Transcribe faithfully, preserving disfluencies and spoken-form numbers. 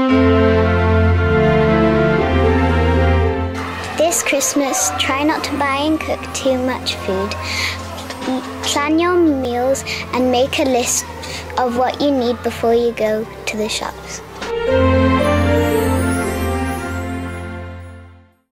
This Christmas, try not to buy and cook too much food. Plan your meals and make a list of what you need before you go to the shops.